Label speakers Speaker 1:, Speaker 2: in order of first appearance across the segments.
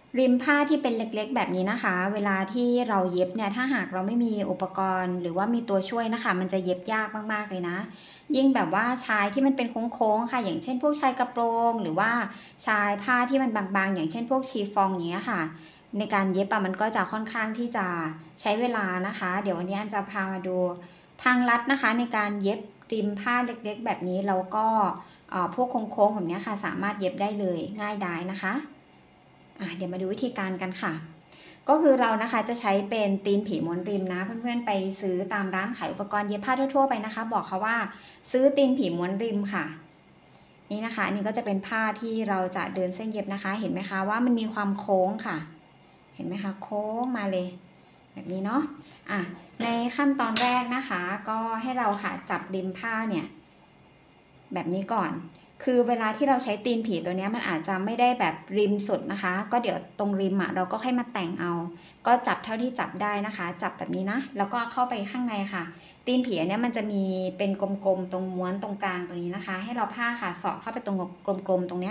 Speaker 1: ริมผ้าที่เป็นเล็กๆแบบนี้นะคะเวลาที่เราเย็บเนี่ยถ้าหากเราไม่มีอุปกรณ์หรือว่ามีตัวช่วยนะคะมันจะเย็บยากมากๆเลยนะยิ่งแบบว่าชายที่มันเป็นโค้งๆค่ะอย่างเช่นพวกชายกระโปรงหรือว่าชายผ้าที่มันบางๆอย่างเช่นพวกชีฟองอย่างเงี้ยค่ะในการเย็บมันก็จะค่อนข้างที่จะใช้เวลานะคะเดี๋ยววันนี้อันจะพามาดูทางลัดนะคะในการเย็บริมผ้าเล็กๆแบบนี้แล้วก็พวกโค้งๆแบบนี้ค่ะสามารถเย็บได้เลยง่ายดายนะคะเดี๋ยวมาดูวิธีการกันค่ะก็คือเรานะคะจะใช้เป็นตีนผีม้วนริมนะเพื่อนๆไปซื้อตามร้านขายอุปกรณ์เย็บผ้าทั่วๆไปนะคะบอกเขาว่าซื้อตีนผีม้วนริมค่ะนี่นะคะอันนี้ก็จะเป็นผ้าที่เราจะเดินเส้นเย็บนะคะเห็นไหมคะว่ามันมีความโค้งค่ะเห็นไหมคะโค้งมาเลยแบบนี้เนาะในขั้นตอนแรกนะคะก็ให้เราค่ะจับริมผ้าเนี่ยแบบนี้ก่อนคือเวลาที่เราใช้ตีนผีตัวนี้มันอาจจะไม่ได้แบบริมสุดนะคะก็เดี๋ยวตรงริมเราก็ให้มาแต่งเอาก็จับเท่าที่จับได้นะคะจับแบบนี้นะแล้วก็เข้าไปข้างในค่ะตีนผีอันนี้มันจะมีเป็นกลมๆตรงม้วนตรงกลางตรงนี้นะคะให้เราผ้าค่ะสอดเข้าไปตรงกลมๆตรงเนี้ย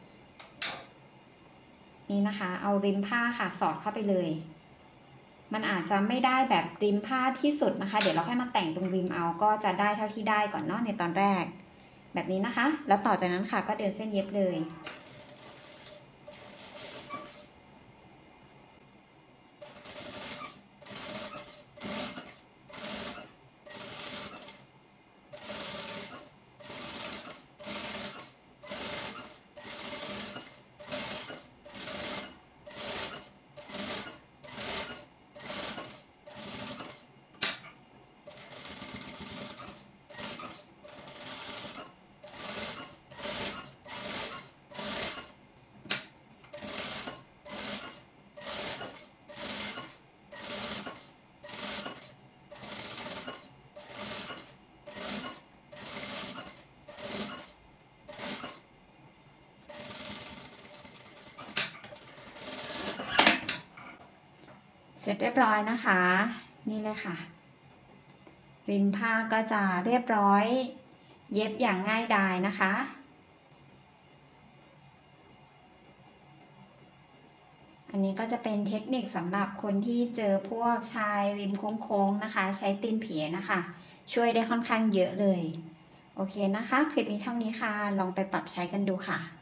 Speaker 1: นี่นะคะเอาริมผ้าค่ะสอดเข้าไปเลยมันอาจจะไม่ได้แบบริมผ้าที่สุดนะคะเดี๋ยวเราค่อยมาแต่งตรงริมเอาก็จะได้เท่าที่ได้ก่อนเนาะในตอนแรกแบบนี้นะคะแล้วต่อจากนั้นค่ะก็เดินเส้นเย็บเลยเสร็จเรียบร้อยนะคะนี่เลยค่ะริมผ้าก็จะเรียบร้อยเย็บอย่างง่ายดายนะคะอันนี้ก็จะเป็นเทคนิคสำหรับคนที่เจอพวกชายริมโค้งๆนะคะใช้ตีนผีนะคะช่วยได้ค่อนข้างเยอะเลยโอเคนะคะคลิปนี้เท่านี้ค่ะลองไปปรับใช้กันดูค่ะ